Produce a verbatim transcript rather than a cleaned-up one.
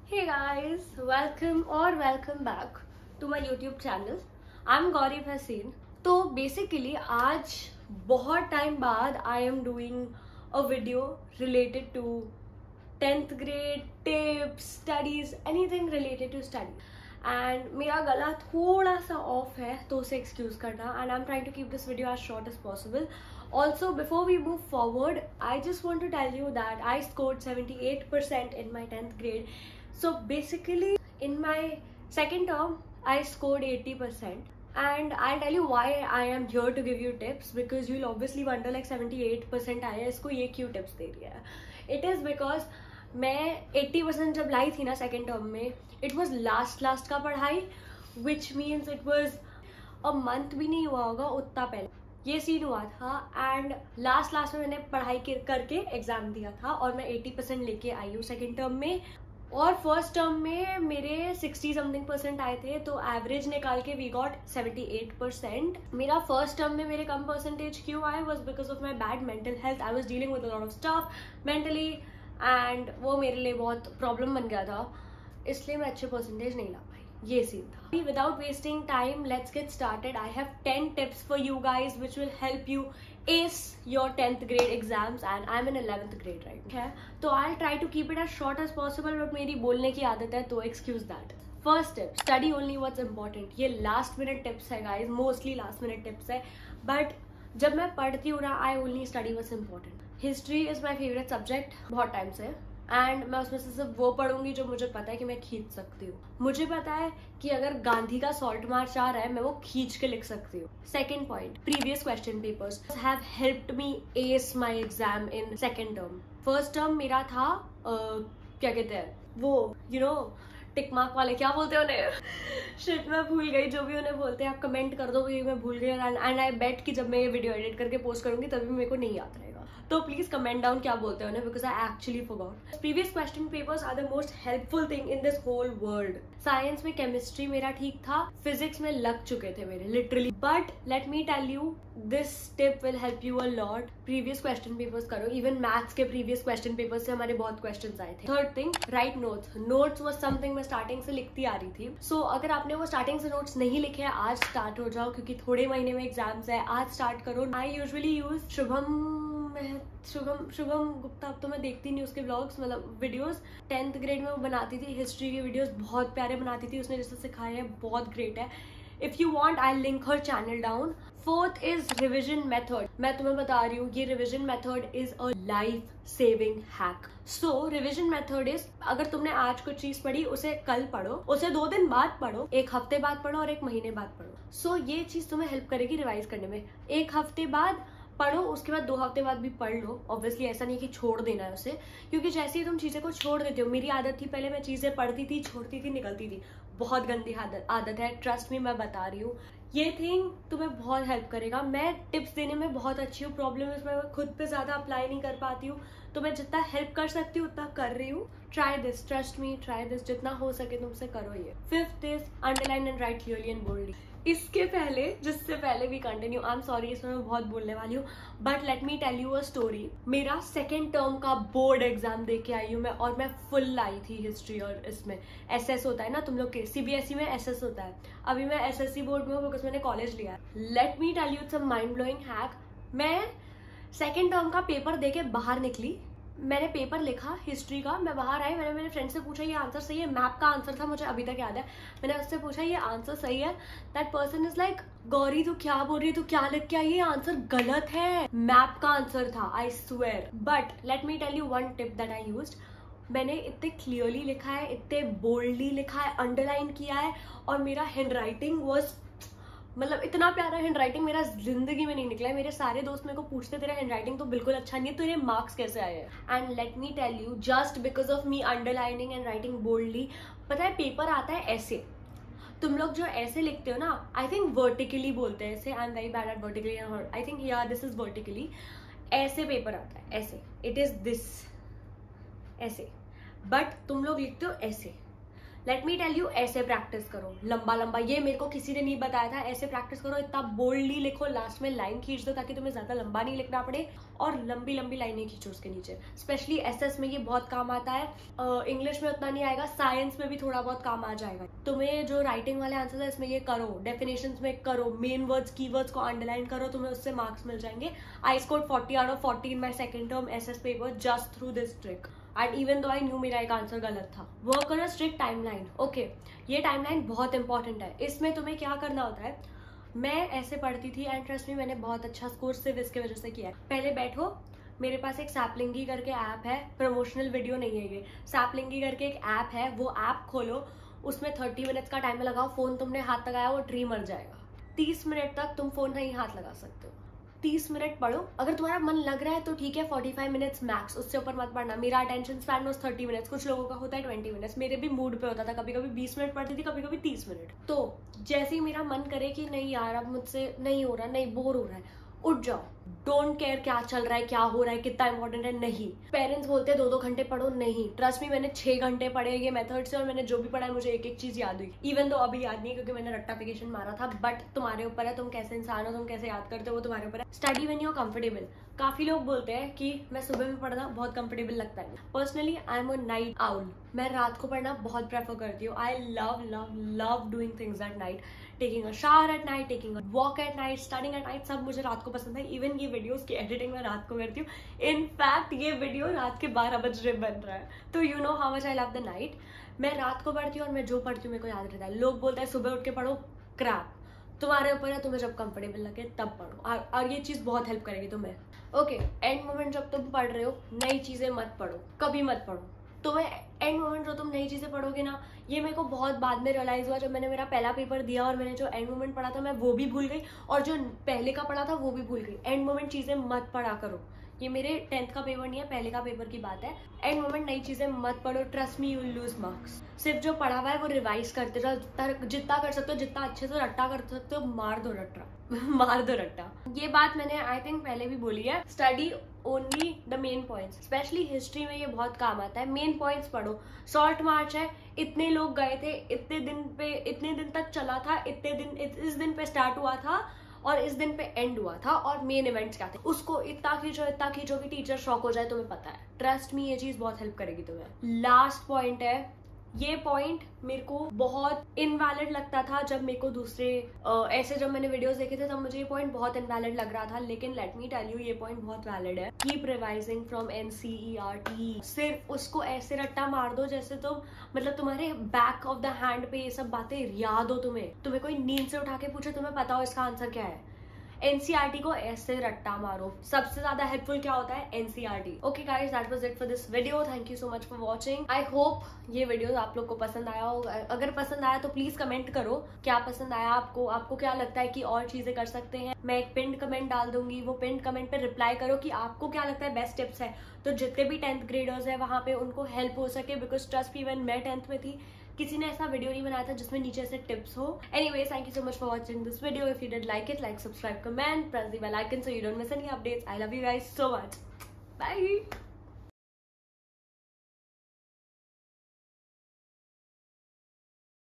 Hey guys, welcome or welcome back to my YouTube channel. I'm Gauri Bhasin. तो basically आज बहुत time बाद I am doing a video related to tenth grade tips, studies, anything related to study. And मेरा गला थोड़ा सा off है तो उसे excuse करना. And I'm trying to keep this video as short as possible. Also, before we move forward, I just want to tell you that I scored seventy-eight percent in my tenth grade. So basically, in my second term, I scored eighty percent. And I'll tell you why I am here to give you tips, because you'll obviously wonder like seventy-eight percent आया इसको ये क्यों tips दे रही है. It is because मैं eighty percent जब लाई थी ना second term में, it was last last का पढ़ाई, which means it was a month भी नहीं हुआ होगा उतना पहले ये सीन हुआ था. एंड लास्ट लास्ट में मैंने पढ़ाई करके एग्जाम दिया था और मैं eighty percent लेके आई हूँ सेकेंड टर्म में. और फर्स्ट टर्म में मेरे sixty समथिंग परसेंट आए थे, तो एवरेज निकाल के वी गॉट seventy-eight percent. मेरा फर्स्ट टर्म में मेरे कम परसेंटेज क्यों आए was because of my bad mental health. I was dealing with a lot of stuff mentally and वो मेरे लिए बहुत प्रॉब्लम बन गया था, इसलिए मैं अच्छे परसेंटेज नहीं ला पाई. ये सीन था. Without wasting time, let's get started. I have ten tips for you guys which will help you ace your tenth grade exams, and I'm in eleventh grade right now. So I'll try to keep it as short as possible, but मेरी बोलने की आदत है तो excuse that. First tip, study only what's important. ये last minute tips है guys, mostly last minute tips है, but जब मैं पढ़ती हूँ ना, I only study what's important. History is my favorite subject बहुत टाइम से, एंड मैं उसमें से सिर्फ वो पढ़ूंगी जो मुझे पता है कि मैं खींच सकती हूँ. मुझे पता है कि अगर गांधी का सॉल्ट मार्च आ रहा है मैं वो खींच के लिख सकती हूँ. Second point, previous question papers have helped me as my exam in second term. First term मेरा था uh, क्या कहते हैं वो यू नो टिक मार्क वाले, क्या बोलते हैं उन्हें, शिट मैं भूल गई. जो भी उन्हें बोलते हैं आप कमेंट कर दो, मैं भूल गई. एंड आई बेट कि जब मैं ये वीडियो एडिट करके पोस्ट करूंगी तभी मेरे को नहीं याद रहेगा, तो प्लीज कमेंट डाउन क्या बोलते हैं उन्हें, because I actually forgot. Previous question papers are the most helpful thing in this whole world. Science में केमिस्ट्री मेरा ठीक था, फिजिक्स में लग चुके थे मेरे literally. But let me tell you, this tip will help you a lot. Previous question papers करो. इवन मैथ्स के प्रीवियस क्वेश्चन पेपर से हमारे बहुत क्वेश्चन आए थे. Third thing, write notes. Notes was something मैं स्टार्टिंग से लिखती आ रही थी. सो so, अगर आपने वो स्टार्टिंग से नोट्स नहीं लिखे हैं, आज स्टार्ट हो जाओ, क्योंकि थोड़े महीने में एग्जाम्स है. आज स्टार्ट करो. I usually use Shubham Shubham Shubham Gupta. अब तो मैं देखती नहीं उसके व्लॉग्स, मतलब वीडियोस. टेंथ ग्रेड में वो बनाती थी हिस्ट्री के वीडियोस, बहुत प्यारे बनाती थी. उसने जैसे सिखाया है बहुत ग्रेट है. If you want I link her channel down. Fourth is revision method. मैं तुम्हें बता रही हूँ, ये revision method is a life saving hack. So revision method is, अगर तुमने आज कुछ चीज पढ़ी उसे कल पढ़ो, उसे दो दिन बाद पढ़ो, एक हफ्ते बाद पढ़ो और एक महीने बाद पढ़ो. सो so, ये चीज तुम्हें हेल्प करेगी रिवाइज करने में. एक हफ्ते बाद पढ़ो, उसके बाद दो हफ्ते बाद भी पढ़ लो. ऑब्वियसली ऐसा नहीं कि छोड़ देना है उसे, क्योंकि जैसे ही तुम चीजें को छोड़ देते हो, मेरी आदत थी पहले, मैं चीजें पढ़ती थी, छोड़ती थी, निकलती थी. बहुत गंदी आदत आदत है, ट्रस्ट मी, मैं बता रही हूँ. ये थिंग तुम्हें बहुत हेल्प करेगा. मैं टिप्स देने में बहुत अच्छी हूँ. प्रॉब्लम इसमें मैं खुद पे ज्यादा अप्लाई नहीं कर पाती हूँ, तो मैं जितना हेल्प कर सकती हूँ उतना कर रही हूँ. Try this, trust me, try this. जितना हो सके तुमसे करो ये. Fifth is underline and write clearly and boldly. इसके पहले, जिससे पहले भी कंटिन्यू, आई एम सॉरी इसमें मैं बहुत बोलने वाली हूँ, but let me tell you a story. मेरा सेकेंड टर्म का बोर्ड एग्जाम दे के आई हूँ मैं, और मैं फुल आई थी हिस्ट्री. और इसमें एसएस होता है ना तुम लोग के, सीबीएसई में एसएस होता है. अभी मैं एसएससी बोर्ड में हूँ बिकॉज मैंने कॉलेज लिया है. Let me tell you some mind blowing hack. मैं सेकेंड टर्म का पेपर दे के बाहर निकली, मैंने पेपर लिखा हिस्ट्री का, मैं बाहर आई, मैंने मेरे फ्रेंड से पूछा ये आंसर सही है. मैप का आंसर था, मुझे अभी तक याद है. मैंने उससे पूछा ये आंसर सही है. That person is like, Gauri तू क्या बोल रही है, तू क्या लिख के आई, ये आंसर गलत है, मैप का आंसर था, I swear. But let me tell you one tip that I used. मैंने इतने क्लियरली लिखा है, इतने बोल्डली लिखा है, अंडरलाइन किया है, और मेरा हैंड राइटिंग वॉज, मतलब इतना प्यारा हैंड राइटिंग मेरा जिंदगी में नहीं निकला है. मेरे सारे दोस्त मेरे को पूछते तेरा हैंड राइटिंग तो बिल्कुल अच्छा नहीं है, तेरे मार्क्स कैसे आए हैं. And let me tell you, just because of me underlining and writing boldly, पता है पेपर आता है ऐसे. तुम लोग जो ऐसे लिखते हो ना, आई थिंक वर्टिकली बोलते हैं ऐसे. I am very bad at vertically. I think यार दिस इज वर्टिकली. ऐसे पेपर आता है ऐसे, इट इज दिस ऐसे, बट तुम लोग लिखते हो ऐसे. लेट मी टेल यू, ऐसे प्रैक्टिस करो लंबा लंबा, ये मेरे को किसी ने नहीं बताया था, ऐसे प्रैक्टिस करो, इतना बोल्डली लिखो, लास्ट में लाइन खींच दो ताकि तुम्हें ज्यादा लंबा नहीं लिखना पड़े, और लंबी लंबी लाइनें खींचो उसके नीचे। स्पेशली एसएस में ये बहुत काम आता है, इंग्लिश में उतना नहीं आएगा, साइंस में भी थोड़ा बहुत काम आ जाएगा। तुम्हें जो राइटिंग वाले आंसर है इसमें ये करो, डेफिनेशंस में करो, मेन वर्ड्स कीवर्ड्स को अंडरलाइन करो, तुम्हें उससे मार्क्स मिल जाएंगे। I scored forty out of forty in my second term SS paper just through this trick, and even though I knew मेरा एक आंसर गलत था। Work on a strict timeline. Okay, ये टाइमलाइन बहुत इंपॉर्टेंट है। इसमें तुम्हें क्या करना होता है, मैं ऐसे पढ़ती थी एंड ट्रस्ट मी मैंने बहुत अच्छा स्कोर सिर्फ इसके वजह से किया है। पहले बैठो, मेरे पास एक सैपलिंगी करके ऐप है, प्रमोशनल वीडियो नहीं है ये, सैपलिंगी करके एक ऐप है, वो ऐप खोलो, उसमें थर्टी मिनट्स का टाइमर लगाओ, फोन तुमने हाथ लगाया वो ट्री मर जाएगा। तीस मिनट तक तुम फोन नहीं हाथ लगा सकते हो, तीस मिनट पढ़ो। अगर तुम्हारा मन लग रहा है तो ठीक है, पैंतालीस मिनट्स मैक्स, उससे ऊपर मत पढ़ना। मेरा attention span was thirty minutes, कुछ लोगों का होता है बीस मिनट्स, मेरे भी मूड पे होता था, कभी कभी बीस मिनट पढ़ती थी, कभी कभी तीस मिनट। तो जैसे ही मेरा मन करे कि नहीं यार अब मुझसे नहीं हो रहा, नहीं बोर हो रहा है, उठ जाओ। डोंट केयर क्या चल रहा है, क्या हो रहा है, कितना इंपॉर्टेंट है, नहीं। पेरेंट्स बोलते हैं दो दो घंटे पढ़ो, नहीं, ट्रस्ट मी मैंने छह घंटे पढ़े ये मेथड से, और मैंने जो भी पढ़ा है मुझे एक एक चीज याद हुई। इवन तो अभी याद नहीं क्योंकि मैंने रट्टाफिकेशन मारा था, बट तुम्हारे ऊपर है, तुम कैसे इंसान हो, तुम कैसे याद करते हो, वो तुम्हारे ऊपर है। Study when you are comfortable. काफी लोग बोलते हैं कि मैं सुबह में पढ़ना बहुत कंफर्टेबल लगता है। Personally I am a night owl, मैं रात को पढ़ना बहुत प्रेफर करती हूँ। I love love love doing things at night, taking a shower at night, taking a walk at night, studying at night, सब मुझे रात को पसंद है। इवन ये वीडियोस की एडिटिंग मैं रात को करती हूँ। इनफैक्ट ये वीडियो रात के बारह बजे बन रहा है, तो you know how much I love the night. मैं रात को पढ़ती हूँ और मैं जो पढ़ती हूँ मेरे को याद रहता है। लोग बोलते हैं सुबह उठ के पढ़ो, क्रैप, तुम्हारे ऊपर है, तुम्हें जब कंफर्टेबल लगे तब पढ़ो, और, और ये चीज बहुत हेल्प करेगी तुम्हें। ओके, एंड मोमेंट जब तुम पढ़ रहे हो, नई चीजें मत पढ़ो, कभी मत पढ़ो। तुम्हें एंड मोमेंट जो तुम नई चीजें पढ़ोगे ना, ये मेरे को बहुत बाद में रियलाइज हुआ जब मैंने मेरा पहला पेपर दिया और मैंने जो एंड मोमेंट पढ़ा था मैं वो भी भूल गई, और जो पहले का पढ़ा था वो भी भूल गई। एंड मोमेंट चीजें मत पढ़ा करो, ये मेरे टेंथ का पेपर नहीं है, पहले का पेपर की बात है। एंड मोमेंट नई चीजें मत पढ़ो, trust me you will lose marks. सिर्फ जो पढ़ा हुआ है वो रिवाइज करते रहो, जितना कर सकते हो, जितना अच्छे से रट्टा कर सकते हो मार दो रट्टा मार दो रट्टा। ये बात मैंने आई थिंक पहले भी बोली है। Study only the main points, specially history में ये बहुत काम आता है। मेन पॉइंट्स पढ़ो। शॉर्ट मार्च है, इतने लोग गए थे, इतने दिन पे, इतने दिन तक चला था, इतने दिन, इस दिन पे स्टार्ट हुआ था और इस दिन पे एंड हुआ था, और मेन इवेंट्स क्या थे, उसको इतना खींचो इतना खींचो कि टीचर शॉक हो जाए, तुम्हें पता है। ट्रस्ट मी ये चीज बहुत हेल्प करेगी तुम्हें। लास्ट पॉइंट है, ये पॉइंट मेरे को बहुत इनवैलिड लगता था जब मेरे को दूसरे आ, ऐसे जब मैंने वीडियोस देखे थे तब मुझे ये पॉइंट बहुत इनवैलिड लग रहा था, लेकिन लेट मी टेल यू ये पॉइंट बहुत वैलिड है। Keep revising from NCERT. सिर्फ उसको ऐसे रट्टा मार दो जैसे तुम, मतलब तुम्हारे बैक ऑफ द हैंड पे ये सब बातें याद हो। तुम्हें तुम्हें कोई नींद से उठा के पूछे, तुम्हें पता हो इसका आंसर क्या है, एनसीईआरटी को ऐसे रट्टा मारो। सबसे ज्यादा हेल्पफुल क्या होता है, NCERT. Okay guys, that was it for this video. Thank you so much for watching. I hope ये वीडियो आप लोग को पसंद आया हो। अगर पसंद आया तो प्लीज कमेंट करो क्या पसंद आया आपको, आपको क्या लगता है कि और चीजें कर सकते हैं। मैं एक पिंड कमेंट डाल दूंगी, वो पिंड कमेंट पे रिप्लाई करो कि आपको क्या लगता है बेस्ट टिप्स है, तो जितने भी टेंथ ग्रेडर्स है वहां पे उनको हेल्प हो सके। बिकॉज ट्रस्ट मी, व्हेन मैं टेंथ में थी किसी ने ऐसा वीडियो नहीं बनाया था जिसमें नीचे से टिप्स हो। Anyways, thank you so much for watching this video. If you did like it, like, subscribe, comment, press the bell icon so you don't miss any updates. I love you guys so much. Bye.